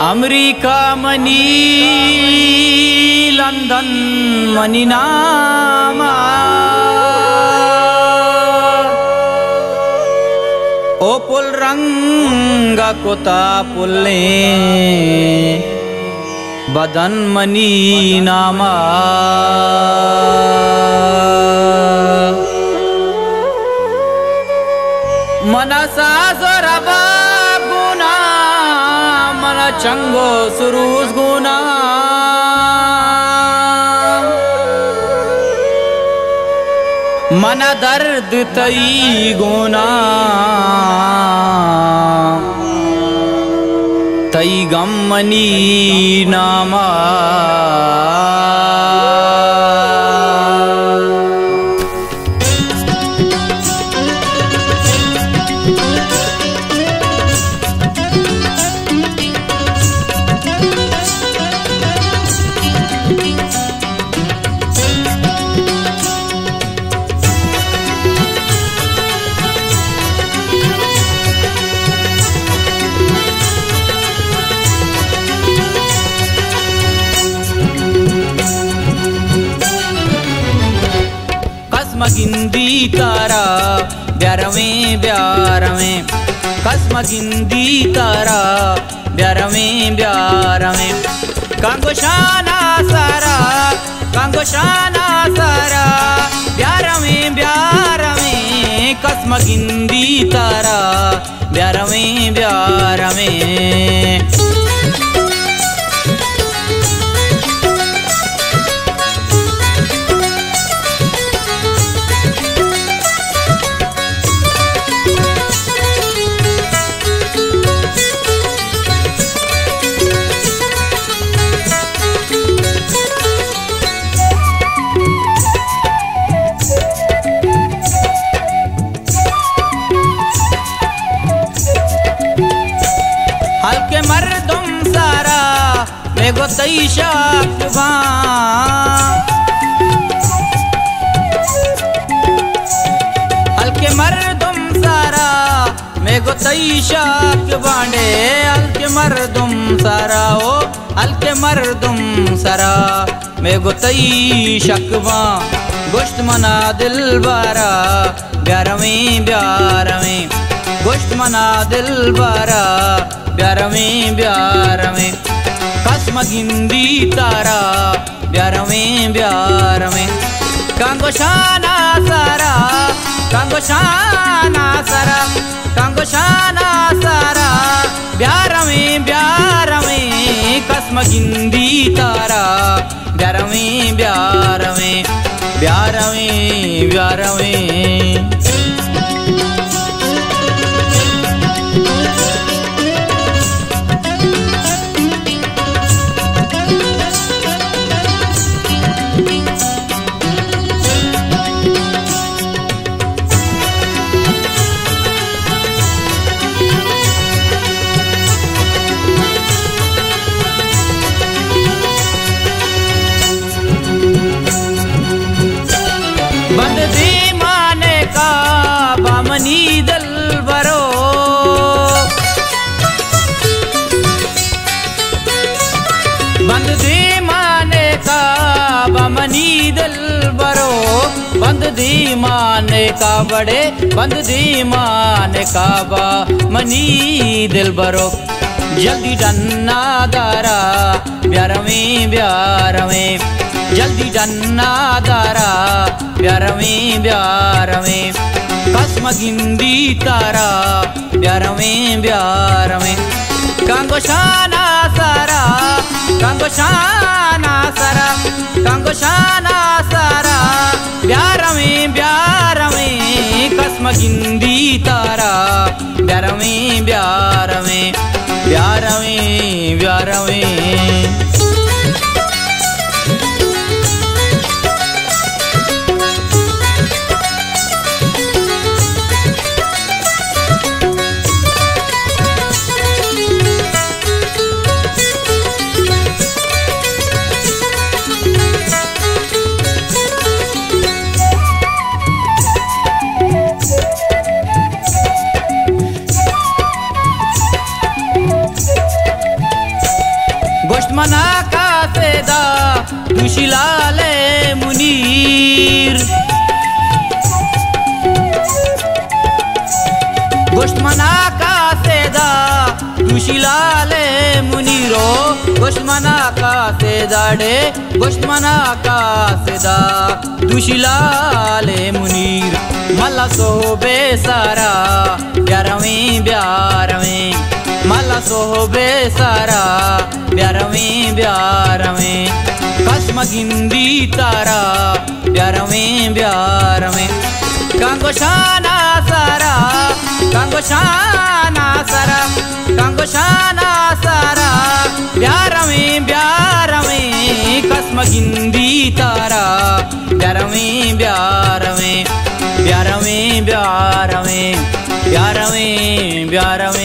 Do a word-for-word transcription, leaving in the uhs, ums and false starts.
America money London money नामा ओ पुल रंगा कोता पुल्ले बदन मनी नामा मनसा जोरबा गुना मन चंगो सुरूज गुना मन दर्द तई गुना तई गम मनी नामा गिंदी तारा ब्यारवें ब्यारवें कसम गिंदी तारा ब्यारवें ब्यारवें कांगो शाना सारा कांगो शाना सारा ब्यारवें ब्यारवें कसम गिंदी तारा ब्यारवें ब्यारवें मेगो तई शाकबा हल्के मर्दुम सारा मेगो तई शाक बांडे हल्के मर्दुम सारा ओ हल्के मर्दुम सारा मेगो तई शकबा गोश्त मना दिल बारा ब्यारवें ब्यारवें गोश्त मना दिल बारा ब्यारवें ब्यारवें कसम गिंदी तारा ब्यारवें ब्यारवें कांगो शाना सारा कांगो शाना सारा कांगो शाना सारा ब्यारवें ब्यारवें कसम गिंदी तारा ब्यारवें ब्यारवें ब्यारवें ब्यारवें बंद दीवाने का बामनी दिल बरो बंद दीवाने का बामनी दिल बरो बंद दीवाने का बड़े बंद दीवाने का बामनी दिल बरो जल्दी डन्ना दारा ब्यारवें ब्यारवें जल्दी डन्ना दारा ब्यारवें ब्यारवें कसम गिंदी तारा ब्यारवें ब्यारवें कांगो शाना सारा कांगो शाना सारा कांगो शाना सारा ब्यारवें ब्यारवें कसम गिंदी तारा ब्यारवें ब्यारवें ब्यारवें ब्यारवें दुशिलाले मुनीर गोश्त मना का सेदा दुशिलाले मुनीरो गोश्त मना का सेदा डे गोश्त मना का सेदा दुशिलाले मुनीर मल्ला सोबे सारा ब्यारवें ब्यारवें मल्ला सोबे सारा ब्यारवें ब्यारवें कसम गिंदी तारा ब्यारवें ब्यारवें कांगो शाना सारा कांगो शाना सारा कांगो शाना सारा ब्यारवें ब्यारवें कसम गिंदी तारा ब्यारवें ब्यारवें ब्यारवें ब्यारवें ब्यारवें ब्यारवें